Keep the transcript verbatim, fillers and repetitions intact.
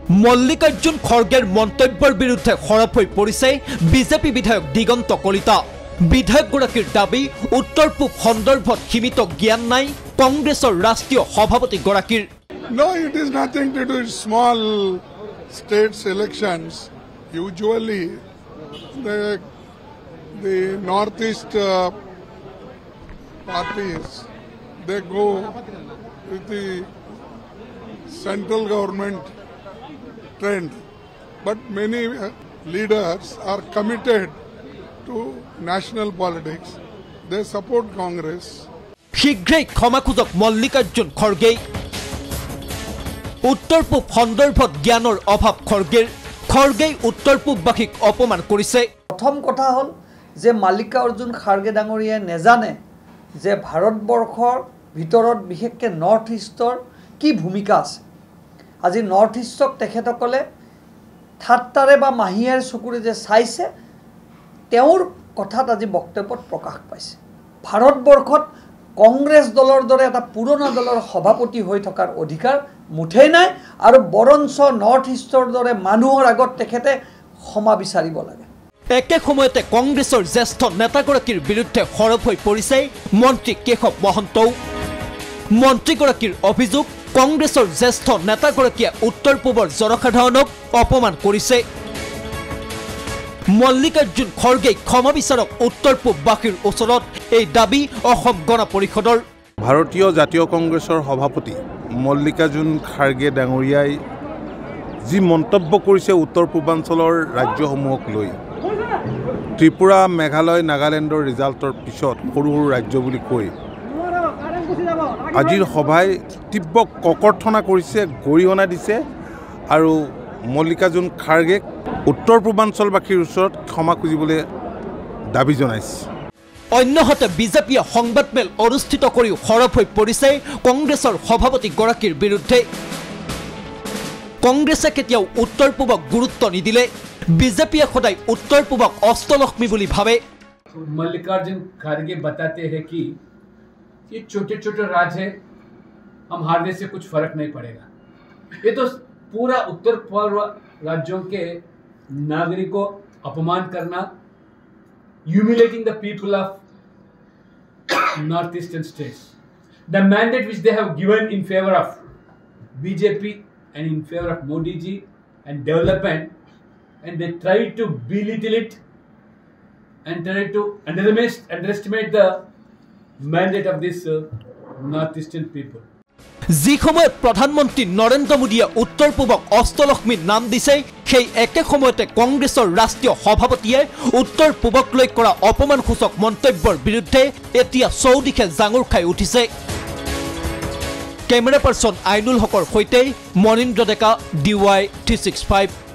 মল্লিকাৰ্জুন খৰ্গেৰ মন্তব্যৰ বিৰুদ্ধে সৰব হৈ পৰিছে বিজেপি বিধায়ক দিগন্ত কলিতা। বিধায়কগৰাকীৰ দাবী উত্তৰ পূব সন্দৰ্ভত সীমিত জ্ঞান নাই কংগ্ৰেছৰ ৰাষ্ট্ৰীয় সভাপতিগৰাকীৰ। No, it is nothing to do with small states elections. Usually, the the northeast uh, parties they go with the central government trend, but many uh, leaders are committed to national politics. They support Congress. শীঘ্ৰেই ক্ষমা খোজক মল্লিকাৰ্জুন খৰ্গে। উত্তৰ পূব সন্দৰ্ভত জ্ঞানৰ অভাৱ খৰ্গেৰ। খৰ্গেই উত্তৰ পূববাসীক অপমান কৰিছে। প্ৰথম কথা হ'ল যে মল্লিকাৰ্জুন খৰ্গে ডাঙৰীয়াই নেজানে যে ভাৰতবৰ্ষৰ ভিতৰত বিশেষকৈ নৰ্থ ইষ্টৰ কি ভূমিকা আছে। আজি নৰ্থ ইষ্টক তেখেতসকলে ঠাট্টাৰে বা মাহিয়াৰ চকুৰে যে চাইছে তেওঁৰ কথাত আজি বক্তব্যত প্ৰকাশ পাইছে। ভাৰতবৰ্ষত কংগ্ৰেছ দলৰ দৰে এটা পুৰণা দলৰ সভাপতি হৈ থকাৰ অধিকাৰ মুঠেই নাই আৰু বৰঞ্চ নৰ্থ ইষ্টৰ দৰে মানুহৰ আগত তেখেতে ক্ষমা বিচাৰিব লাগে। একে সময়তে কংগ্ৰেছৰ জ্যেষ্ঠ নেতাগৰাকীৰ বিৰুদ্ধে সৰব হৈ পৰিছে মন্ত্ৰী কেশৱ মহন্তও। মন্ত্ৰীগৰাকীৰ অভিযোগ কংগ্ৰেছৰ জ্যেষ্ঠ নেতাগৰাকীয়ে উত্তৰ পূবৰ জনসাধাৰণক অপমান কৰিছে। মল্লিকাৰ্জুন খৰ্গেই ক্ষমা বিচাৰক উত্তৰ পূববাসীৰ ওচৰত এই দাবী অসম গণ পৰিষদৰ। ভাৰতীয় জাতীয় কংগ্ৰেছৰ সভাপতি মল্লিকাৰ্জুন খৰ্গে ডাঙৰীয়াই যি মন্তব্য কৰিছে উত্তৰ পূৰ্বাঞ্চলৰ ৰাজ্যসমূহক লৈ, ত্ৰিপুৰা মেঘালয় নাগালেণ্ডৰ ৰিজাল্টৰ পিছত সৰু সৰু ৰাজ্য বুলি কৈ আজিৰ সভাই তীব্ৰ ককৰ্থনা কৰিছে, গৰিহণা দিছে আৰু মল্লিকাৰ্জুন খৰ্গেক উত্তৰ পূৰ্বাঞ্চলবাসীৰ ওচৰত ক্ষমা খুজিবলৈ দাবী জনাইছে। অন্যহাতে বিজেপিয়ে সংবাদমেল অনুষ্ঠিত কৰি সৰব হৈ পৰিছে কংগ্ৰেছৰ সভাপতিগৰাকীৰ বিৰুদ্ধে। কংগ্ৰেছে কেতিয়াও উত্তৰ পূবক গুৰুত্ব নিদিলে, বিজেপিয়ে সদায় উত্তৰ পূবক অষ্টলক্ষ্মী বুলি ভাবে। मल्लिकार्जुन खड़गे बताते हैं कि ये छोटे छोटे राज्य है, हम हारने से कुछ फर्क नहीं पड़ेगा। ये तो पूरा उत्तर पूर्व राज्यों के नागरिकों अपमान करना, humiliating the people of northeastern states. The mandate which they have given in favor of B J P and in favor of Modi ji and development, and they try to belittle it and try to underestimate, underestimate the mandate of this uh, northeastern people. যি সময়ত প্ৰধানমন্ত্ৰী নৰেন্দ্ৰ মোদীয়ে উত্তৰ পূবক অষ্টলক্ষ্মীৰ নাম দিছে, সেই একে সময়তে কংগ্ৰেছৰ ৰাষ্ট্ৰীয় সভাপতিয়ে উত্তৰ পূবক লৈ কৰা অপমানসূচক মন্তব্যৰ বিৰুদ্ধে এতিয়া চৌদিশে জাঙুৰ খাই উঠিছে। কেমেৰা পাৰ্চন আইনুল হকৰ সৈতে Manindra Deka, D Y three six five.